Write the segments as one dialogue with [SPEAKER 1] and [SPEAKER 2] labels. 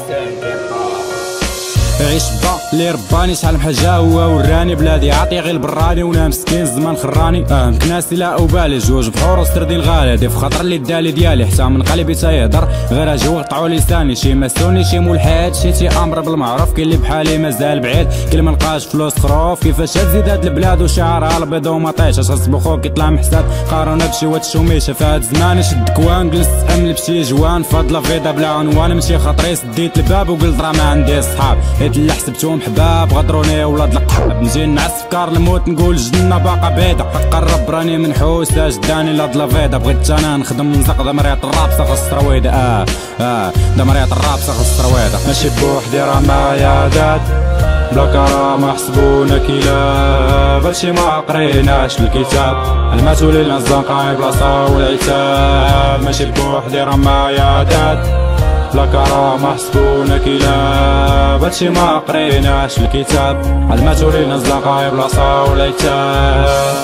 [SPEAKER 1] عيش با اللي رباني شحال بحال هو وراني بلادي عاطي غير البراني وانا مسكين الزمان خراني مكناسي لا أبالي جوج بحور وستردين غالي هادي في خاطر اللي دالي ديالي حتى من قلبي تيهضر غير اجي وقطعو لساني شي مسوني شي ملحد شي تيامر بالمعروف كاين اللي بحالي مازال بعيد كاين ما لقاش فلوس خروف كيفاش تزيد هاد البلاد وشعرها البيض ومطيش اش غصبو خوك يطلع محساد قارونه بشي واد الشوميشه فهاد الزمان شد كوان جلست امل بشي جوان فاضله فيضا بلا عنوان ماشي خاطري سديت الباب وقلت راه ما عندي صحاب هاد اللي حسبتهم حباب غدروني ولاد القحاب نجي نعس فكار الموت نقول الجنه باقا بعيده قرب راني منحوس جداني لاد لافيدا بغيت انا نخدم نزق دمريات الرابصه خص الرويده دمريات الرابصه خص الرويده ماشي بوحدي راه معايا داد بلا كرامه حسبونا كلاب هادشي ما قريناش الكتاب المسؤولين الزنقاي بلاصه والعتاب ماشي بوحدي راه معايا داد بلا كرامة حسبونا كلاب هادشي ما قريناش الكتاب المسؤولين الزنقاي بلاصة والعتاب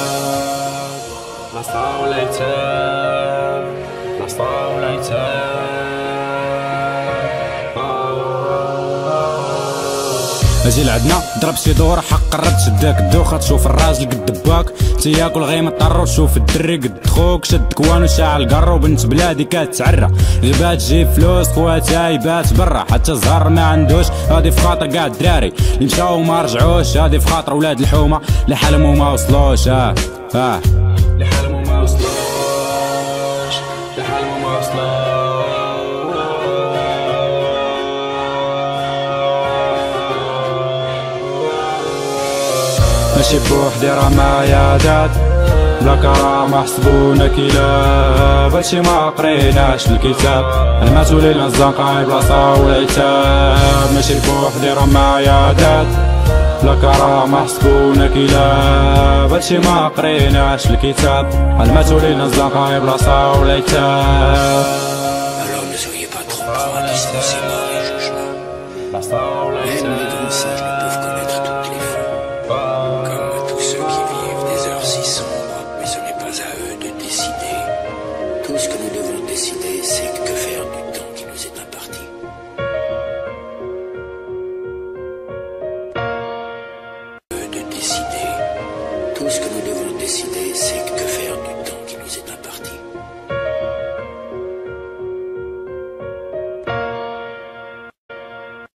[SPEAKER 1] بلاصة والعتاب بلاصة والعتاب اجي لعندنا ضرب شي دور حق قربت شداك الدوخه تشوف الراجل قد باك تياكل غير مطر وتشوف الدري قد خوك شد كوان وشاعل قرو بنت بلادي كتعرى غيبات تجيب فلوس خواتها يبات برا حتى الزهر ما عندوش هادي في خاطر كاع الدراري اللي مشاو وما رجعوش هادي في خاطر ولاد الحومه اللي حلموا ما وصلوش اللي حلموا ما وصلوش اللي حلموا ما وصلوش ماشي بوحدي راه معايا داد بلا كرامة حسبونا كلاب هادشي ما قريناش الكتاب المسؤولين الزنقاي بلاصة والعتاب ماشي بوحدي راه معايا داد بلا كرامة حسبونا كلاب هادشي ما قريناش الكتاب المسؤولين الزنقاي بلاصة والعتاب
[SPEAKER 2] Alors ne soyez pas trop proactifs dans ces morts et jugements. Même les grands sages ne peuvent connaître toutes les fins. Comme tous ceux qui vivent des heures si sombres, mais ce n'est pas à eux de décider. Tout ce que nous devons décider, c'est que faire du temps qui nous est imparti. De décider. Tout ce que nous devons décider, c'est que